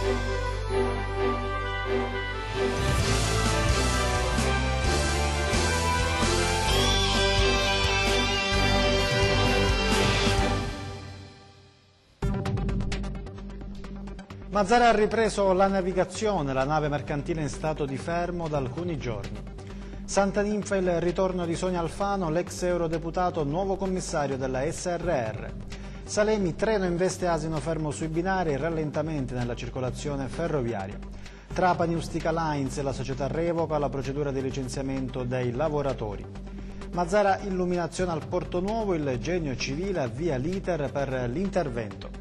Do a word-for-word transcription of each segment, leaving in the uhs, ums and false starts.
Mazara ha ripreso la navigazione, la nave mercantile in stato di fermo da alcuni giorni. Santa Ninfa il ritorno di Sonia Alfano, l'ex eurodeputato nuovo commissario della S R R. Salemi, treno investe asino fermo sui binari e rallentamenti nella circolazione ferroviaria. Trapani Ustica Lines e la società revoca la procedura di licenziamento dei lavoratori. Mazara illuminazione al Porto Nuovo, il Genio Civile avvia l'iter per l'intervento.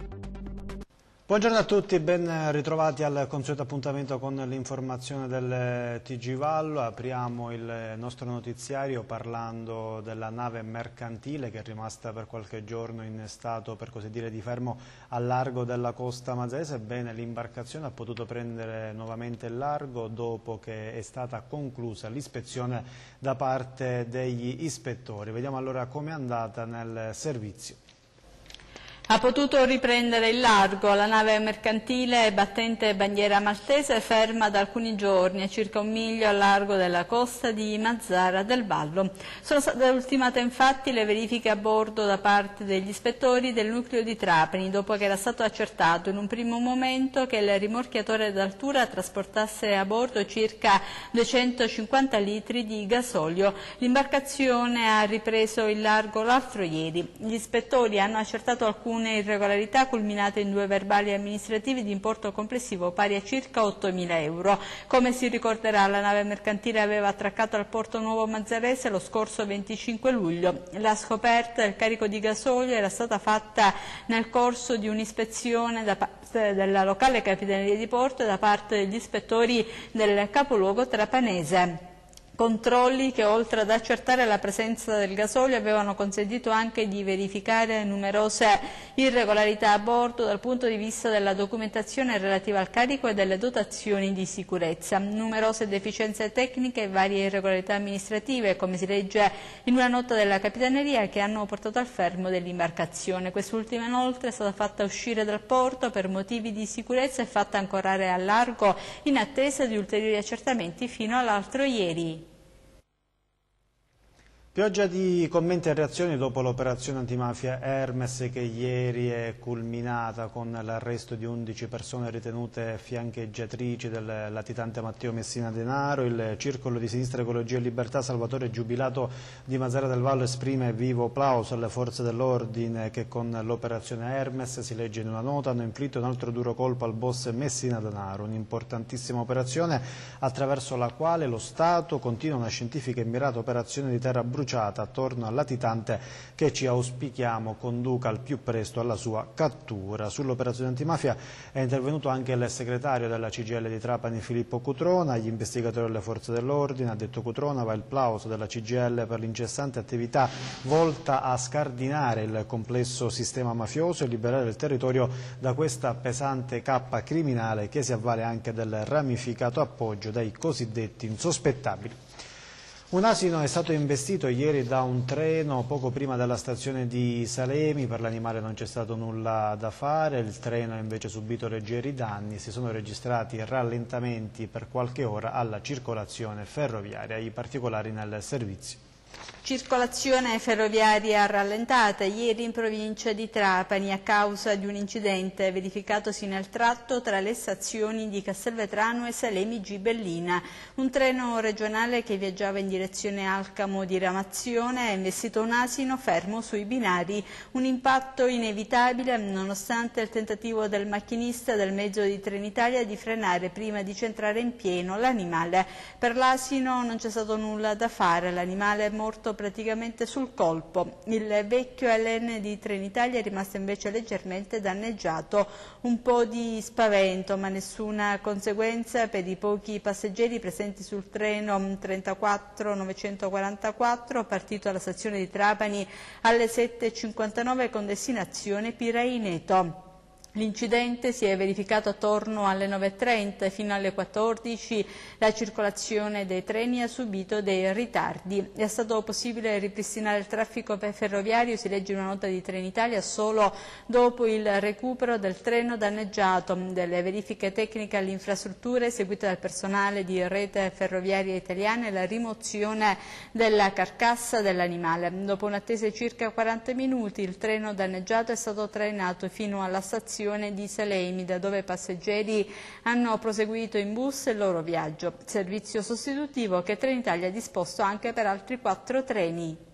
Buongiorno a tutti, ben ritrovati al consueto appuntamento con l'informazione del T G Vallo. Apriamo il nostro notiziario parlando della nave mercantile che è rimasta per qualche giorno in stato, per così dire, di fermo al largo della costa mazarese. Ebbene, l'imbarcazione ha potuto prendere nuovamente il largo dopo che è stata conclusa l'ispezione da parte degli ispettori. Vediamo allora com'è andata nel servizio. Ha potuto riprendere il largo la nave mercantile battente bandiera maltese, ferma da alcuni giorni a circa un miglio a largo della costa di Mazara del Vallo. Sono state ultimate infatti le verifiche a bordo da parte degli ispettori del nucleo di Trapani, dopo che era stato accertato in un primo momento che il rimorchiatore d'altura trasportasse a bordo circa duecentocinquanta litri di gasolio. L'imbarcazione ha ripreso il largo l'altro ieri. Gli ispettori hanno accertato alcune irregolarità culminate in due verbali amministrativi di importo complessivo pari a circa ottomila euro. Come si ricorderà, la nave mercantile aveva attraccato al Porto Nuovo Mazarese lo scorso venticinque luglio. La scoperta del carico di gasolio era stata fatta nel corso di un'ispezione da parte della locale Capitaneria di Porto e da parte degli ispettori del capoluogo trapanese. Controlli che, oltre ad accertare la presenza del gasolio, avevano consentito anche di verificare numerose irregolarità a bordo dal punto di vista della documentazione relativa al carico e delle dotazioni di sicurezza. Numerose deficienze tecniche e varie irregolarità amministrative, come si legge in una nota della Capitaneria, che hanno portato al fermo dell'imbarcazione. Quest'ultima inoltre è stata fatta uscire dal porto per motivi di sicurezza e fatta ancorare al largo in attesa di ulteriori accertamenti fino all'altro ieri. Pioggia di commenti e reazioni dopo l'operazione antimafia Hermes, che ieri è culminata con l'arresto di undici persone ritenute fiancheggiatrici del latitante Matteo Messina Denaro. Il Circolo di Sinistra Ecologia e Libertà Salvatore Giubilato di Mazara del Vallo esprime vivo plauso alle forze dell'ordine che con l'operazione Hermes, si legge in una nota, hanno inflitto un altro duro colpo al boss Messina Denaro, un'importantissima operazione attraverso la quale lo Stato continua una scientifica e mirata operazione di terra bruciata attorno al latitante, che ci auspichiamo conduca al più presto alla sua cattura. Sull'operazione antimafia è intervenuto anche il segretario della C G I L di Trapani Filippo Cutrona. Agli investigatori delle forze dell'ordine, ha detto Cutrona, va il plauso della C G I L per l'incessante attività volta a scardinare il complesso sistema mafioso e liberare il territorio da questa pesante cappa criminale che si avvale anche del ramificato appoggio dei cosiddetti insospettabili. Un asino è stato investito ieri da un treno poco prima della stazione di Salemi. Per l'animale non c'è stato nulla da fare, il treno ha invece subito leggeri danni. Si sono registrati rallentamenti per qualche ora alla circolazione ferroviaria. I particolari nel servizio. Circolazione ferroviaria rallentata ieri in provincia di Trapani a causa di un incidente verificatosi nel tratto tra le stazioni di Castelvetrano e Salemi Gibellina. Un treno regionale che viaggiava in direzione Alcamo di Ramazione ha investito un asino fermo sui binari. Un impatto inevitabile nonostante il tentativo del macchinista del mezzo di Trenitalia di frenare prima di centrare in pieno l'animale. Per l'asino non c'è stato nulla da fare, l'animale è morto praticamente sul colpo. Il vecchio L N di Trenitalia è rimasto invece leggermente danneggiato. Un po' di spavento ma nessuna conseguenza per i pochi passeggeri presenti sul treno trentaquattro novecentoquarantaquattro, partito dalla stazione di Trapani alle sette e cinquantanove con destinazione Piraineto. L'incidente si è verificato attorno alle nove e trenta e fino alle quattordici la circolazione dei treni ha subito dei ritardi. È stato possibile ripristinare il traffico ferroviario, si legge in una nota di Trenitalia, solo dopo il recupero del treno danneggiato, delle verifiche tecniche alle infrastrutture eseguite dal personale di Rete Ferroviaria Italiana e la rimozione della carcassa dell'animale. Dopo un'attesa di circa quaranta minuti il treno danneggiato è stato trainato fino alla stazione di Salemi, da dove i passeggeri hanno proseguito in bus il loro viaggio, servizio sostitutivo che Trenitalia ha disposto anche per altri quattro treni.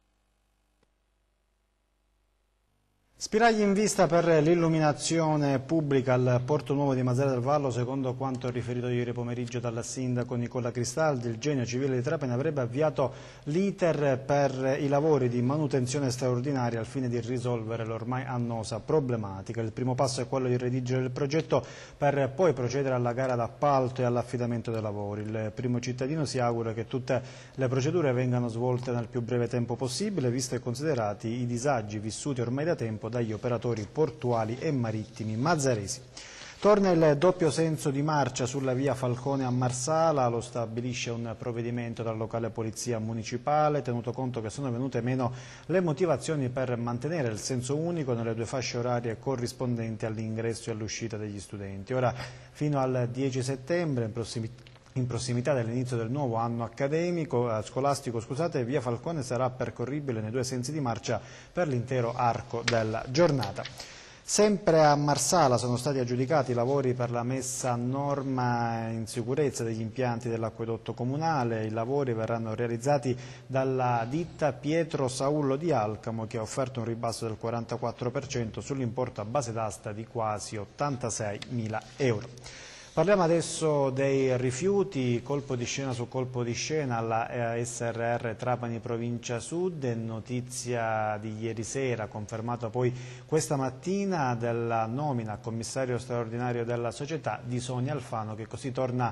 Spiragli in vista per l'illuminazione pubblica al Porto Nuovo di Mazara del Vallo. Secondo quanto riferito ieri pomeriggio dal sindaco Nicola Cristaldi, il Genio Civile di Trapani avrebbe avviato l'iter per i lavori di manutenzione straordinaria al fine di risolvere l'ormai annosa problematica. Il primo passo è quello di redigere il progetto per poi procedere alla gara d'appalto e all'affidamento dei lavori. Il primo cittadino si augura che tutte le procedure vengano svolte nel più breve tempo possibile, visto e considerati i disagi vissuti ormai da tempo dagli operatori portuali e marittimi mazzaresi. Torna il doppio senso di marcia sulla via Falcone a Marsala, lo stabilisce un provvedimento dalla locale polizia municipale, tenuto conto che sono venute meno le motivazioni per mantenere il senso unico nelle due fasce orarie corrispondenti all'ingresso e all'uscita degli studenti. Ora, fino al dieci settembre, in prossimità In prossimità dell'inizio del nuovo anno accademico, eh, scolastico, scusate, via Falcone sarà percorribile nei due sensi di marcia per l'intero arco della giornata. Sempre a Marsala sono stati aggiudicati i lavori per la messa a norma in sicurezza degli impianti dell'acquedotto comunale. I lavori verranno realizzati dalla ditta Pietro Saullo di Alcamo, che ha offerto un ribasso del quarantaquattro per cento sull'importo a base d'asta di quasi ottantaseimila euro. Parliamo adesso dei rifiuti, colpo di scena su colpo di scena alla S R R Trapani Provincia Sud, notizia di ieri sera, confermata poi questa mattina, della nomina a commissario straordinario della società di Sonia Alfano, che così torna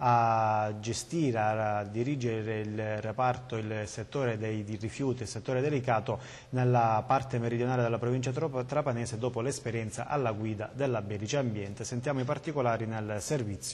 a gestire, a dirigere il reparto, il settore dei rifiuti, il settore delicato nella parte meridionale della provincia trapanese dopo l'esperienza alla guida della Belice Ambiente. Sentiamo i particolari nel servizio.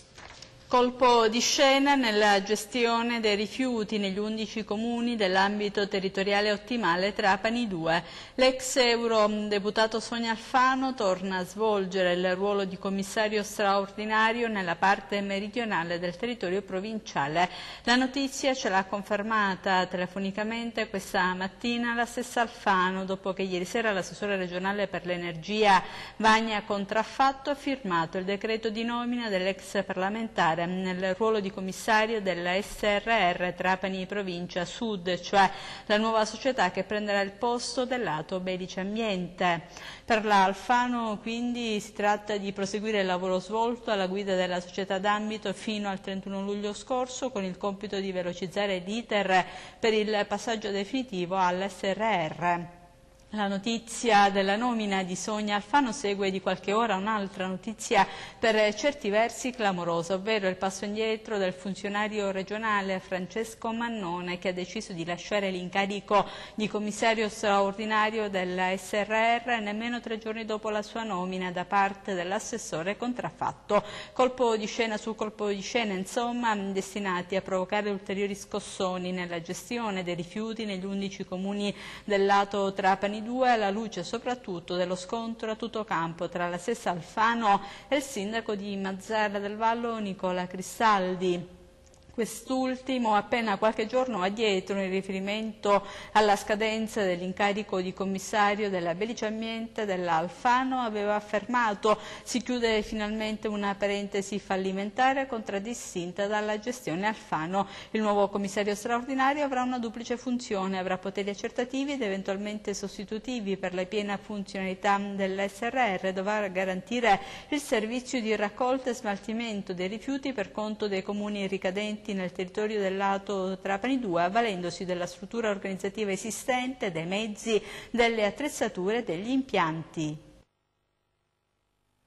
Colpo di scena nella gestione dei rifiuti negli undici comuni dell'ambito territoriale ottimale Trapani due. L'ex eurodeputato Sonia Alfano torna a svolgere il ruolo di commissario straordinario nella parte meridionale del territorio provinciale. La notizia ce l'ha confermata telefonicamente questa mattina la stessa Alfano, dopo che ieri sera l'assessore regionale per l'energia Vania Contraffatto ha firmato il decreto di nomina dell'ex parlamentare nel ruolo di commissario della S R R Trapani Provincia Sud, cioè la nuova società che prenderà il posto del lato Belice Ambiente. Per la Alfano quindi si tratta di proseguire il lavoro svolto alla guida della società d'ambito fino al trentuno luglio scorso, con il compito di velocizzare l'iter per il passaggio definitivo all'S R R. La notizia della nomina di Sonia Alfano segue di qualche ora un'altra notizia per certi versi clamorosa, ovvero il passo indietro del funzionario regionale Francesco Mannone, che ha deciso di lasciare l'incarico di commissario straordinario della S R R nemmeno tre giorni dopo la sua nomina da parte dell'assessore Contraffatto. Colpo di scena su colpo di scena, insomma, destinati a provocare ulteriori scossoni nella gestione dei rifiuti negli undici comuni del lato Trapani due, alla luce soprattutto dello scontro a tutto campo tra la stessa Alfano e il sindaco di Mazara del Vallo Nicola Cristaldi. Quest'ultimo appena qualche giorno addietro, in riferimento alla scadenza dell'incarico di commissario della Belice Ambiente della Alfano, aveva affermato: si chiude finalmente una parentesi fallimentare contraddistinta dalla gestione Alfano. Il nuovo commissario straordinario avrà una duplice funzione: avrà poteri accertativi ed eventualmente sostitutivi per la piena funzionalità dell'S R R, dovrà garantire il servizio di raccolta e smaltimento dei rifiuti per conto dei comuni ricadenti nel territorio del lato Trapani due, avvalendosi della struttura organizzativa esistente, dei mezzi, delle attrezzature e degli impianti.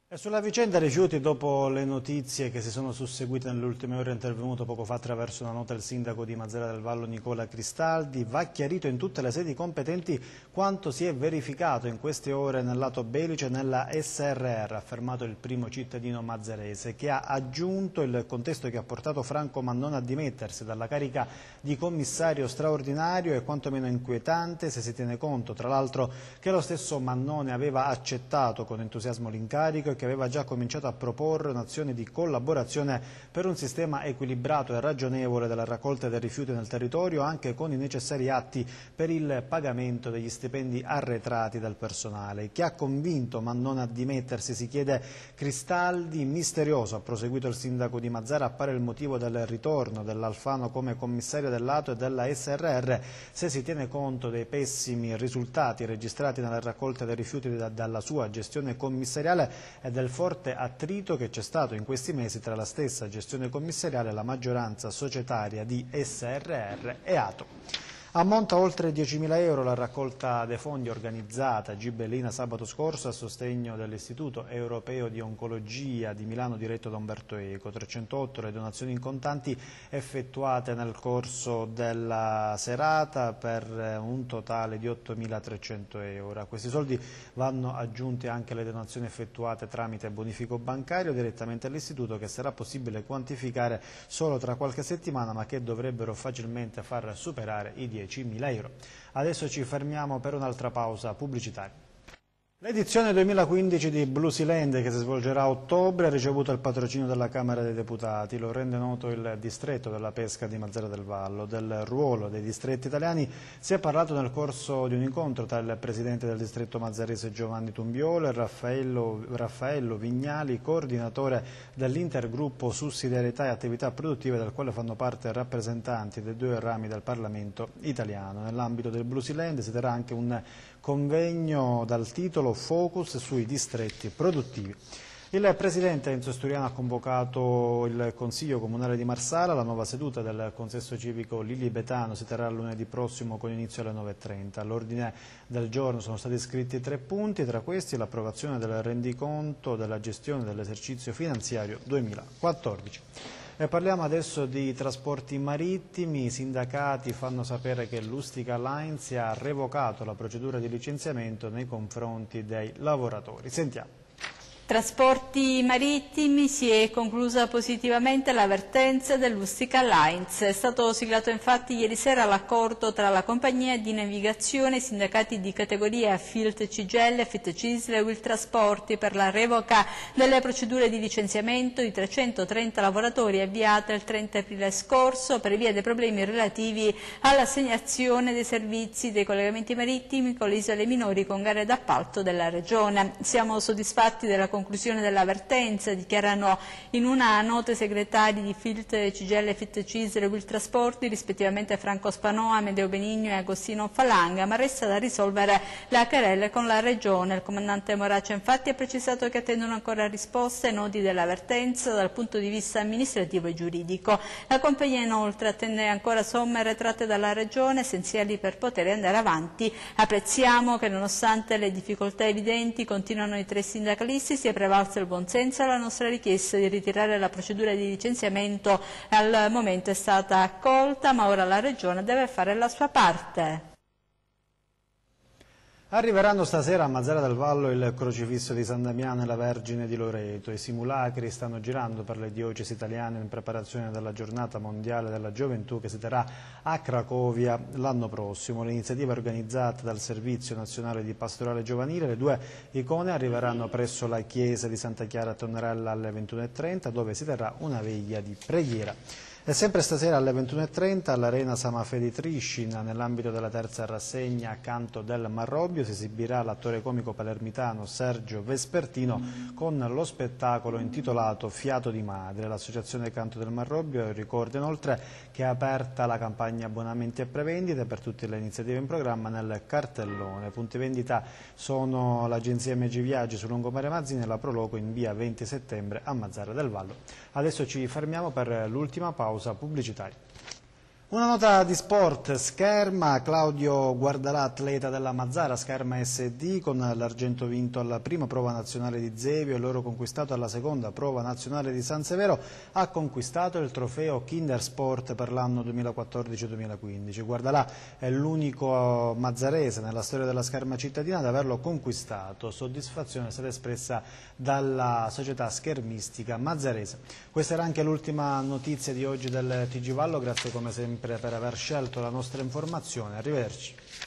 E sulla vicenda rifiuti, dopo le notizie che si sono susseguite nelle ultime ore, è intervenuto poco fa attraverso una nota il sindaco di Mazara del Vallo Nicola Cristaldi. Va chiarito in tutte le sedi competenti quanto si è verificato in queste ore nel lato Belice nella S R R, ha affermato il primo cittadino mazzarese, che ha aggiunto il contesto che ha portato Franco Mannone a dimettersi dalla carica di commissario straordinario è quantomeno inquietante se si tiene conto, tra l'altro, che lo stesso Mannone aveva accettato con entusiasmo l'incarico che aveva già cominciato a proporre un'azione di collaborazione per un sistema equilibrato e ragionevole della raccolta dei rifiuti nel territorio, anche con i necessari atti per il pagamento degli stipendi arretrati dal personale. Chi ha convinto Mannone a dimettersi, si chiede Cristaldi. Misterioso, ha proseguito il sindaco di Mazara, appare il motivo del ritorno dell'Alfano come commissario del lato e della S R R se si tiene conto dei pessimi risultati registrati nella raccolta dei rifiuti dalla sua gestione commissariale e del forte attrito che c'è stato in questi mesi tra la stessa gestione commissariale e la maggioranza societaria di S R R e A T O. Ammonta oltre diecimila euro la raccolta dei fondi organizzata a Gibellina sabato scorso a sostegno dell'Istituto Europeo di Oncologia di Milano diretto da Umberto Eco. trecentootto le donazioni in contanti effettuate nel corso della serata per un totale di ottomilatrecento euro. A questi soldi vanno aggiunte anche le donazioni effettuate tramite bonifico bancario direttamente all'Istituto, che sarà possibile quantificare solo tra qualche settimana, ma che dovrebbero facilmente far superare i diecimila euro. Adesso ci fermiamo per un'altra pausa pubblicitaria. L'edizione duemilaquindici di Bluesealand, che si svolgerà a ottobre, ha ricevuto il patrocinio della Camera dei Deputati. Lo rende noto il distretto della pesca di Mazara del Vallo. Del ruolo dei distretti italiani si è parlato nel corso di un incontro tra il presidente del distretto mazzarese Giovanni Tumbiolo e Raffaello, Raffaello Vignali, coordinatore dell'intergruppo Sussidiarietà e Attività Produttive, del quale fanno parte rappresentanti dei due rami del Parlamento italiano. Nell'ambito del Bluesealand si terrà anche un convegno dal titolo Focus sui distretti produttivi. Il presidente Enzo Sturiano ha convocato il Consiglio Comunale di Marsala. La nuova seduta del Consesso Civico Lilibetano si terrà lunedì prossimo con inizio alle nove e trenta. All'ordine del giorno sono stati iscritti tre punti, tra questi l'approvazione del rendiconto della gestione dell'esercizio finanziario duemilaquattordici. E parliamo adesso di trasporti marittimi. I sindacati fanno sapere che l'Ustica Lines ha revocato la procedura di licenziamento nei confronti dei lavoratori. Sentiamo. Trasporti marittimi, si è conclusa positivamente l'avvertenza dell'Ustica Lines. È stato siglato infatti ieri sera l'accordo tra la compagnia di navigazione e i sindacati di categoria Filt C G I L, Fit Cisl e Will Trasporti per la revoca delle procedure di licenziamento di trecentotrenta lavoratori avviate il trenta aprile scorso per via dei problemi relativi all'assegnazione dei servizi dei collegamenti marittimi con le isole minori con gare d'appalto della Regione. Siamo soddisfatti della conclusione dell'avvertenza, dichiarano in una nota i segretari di Filt C G I L, Fit Cisl e Will Trasporti, rispettivamente Franco Spanoa, Amedeo Benigno e Agostino Falanga, ma resta da risolvere la querela con la Regione. Il comandante Moraccia infatti ha precisato che attendono ancora risposte ai nodi dell'avvertenza dal punto di vista amministrativo e giuridico. La compagnia inoltre attende ancora somme retratte dalla Regione essenziali per poter andare avanti. Apprezziamo che nonostante le difficoltà evidenti continuano i tre sindacalisti, si è prevalso il buonsenso e la nostra richiesta di ritirare la procedura di licenziamento al momento è stata accolta, ma ora la Regione deve fare la sua parte. Arriveranno stasera a Mazara del Vallo il crocifisso di San Damiano e la Vergine di Loreto. I simulacri stanno girando per le diocesi italiane in preparazione della giornata mondiale della gioventù che si terrà a Cracovia l'anno prossimo. L'iniziativa è organizzata dal Servizio Nazionale di Pastorale Giovanile. Le due icone arriveranno presso la chiesa di Santa Chiara Tonnerella alle ventuno e trenta, dove si terrà una veglia di preghiera. E sempre stasera alle ventuno e trenta all'Arena Samafè di Triscina, nell'ambito della terza rassegna Accanto del Marrobbio, si esibirà l'attore comico palermitano Sergio Vespertino con lo spettacolo intitolato Fiato di Madre. L'Associazione Canto del Marrobbio ricorda inoltre che è aperta la campagna abbonamenti e prevendite per tutte le iniziative in programma nel cartellone. Punti vendita sono l'agenzia M G Viaggi su Lungomare Mazzini e la Proloco in via venti settembre a Mazara del Vallo. Adesso ci fermiamo per l'ultima pausa pubblicitaria. Una nota di sport, scherma, Claudio Guardalà, atleta della Mazzara, Scherma S D, con l'argento vinto alla prima prova nazionale di Zevio e l'oro conquistato alla seconda prova nazionale di San Severo, ha conquistato il trofeo Kinder Sport per l'anno duemilaquattordici duemilaquindici. Guardalà è l'unico mazzarese nella storia della scherma cittadina ad averlo conquistato. Soddisfazione è stata espressa dalla società schermistica mazzarese. Questa era anche l'ultima notizia di oggi del T G Vallo, grazie come sempre per aver scelto la nostra informazione. Arrivederci.